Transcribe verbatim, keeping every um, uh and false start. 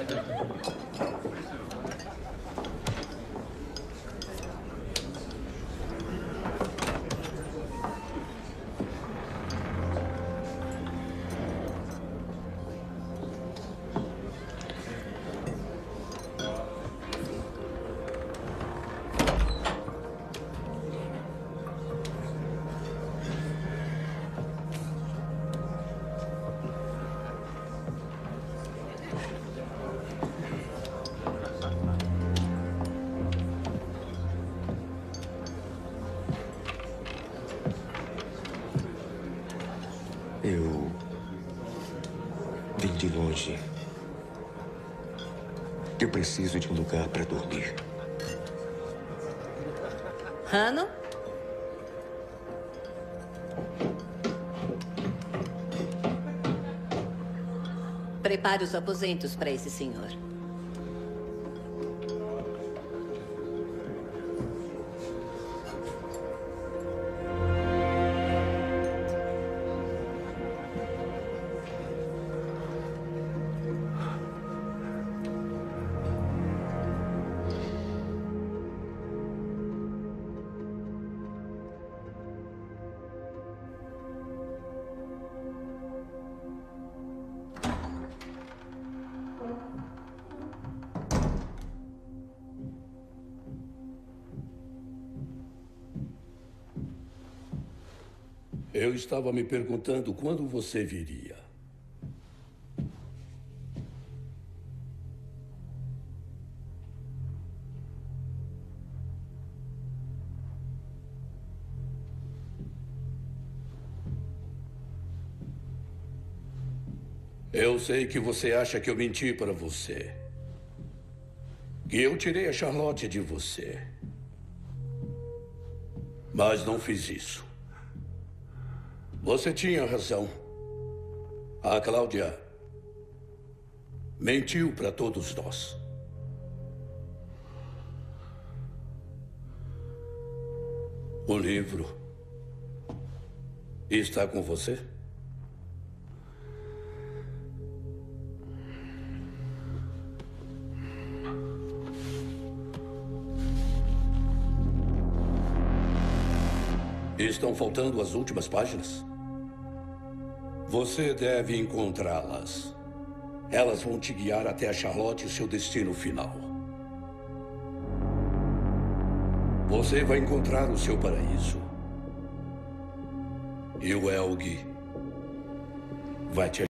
Eu vim de longe. Eu preciso de um lugar para dormir. Hanno? Prepare os aposentos para esse senhor. Eu estava me perguntando quando você viria. Eu sei que você acha que eu menti para você. Que eu tirei a Charlotte de você. Mas não fiz isso. Você tinha razão. A Cláudia mentiu para todos nós. O livro está com você? Estão faltando as últimas páginas? Você deve encontrá-las. Elas vão te guiar até a Charlotte e seu destino final. Você vai encontrar o seu paraíso. E o Helge vai te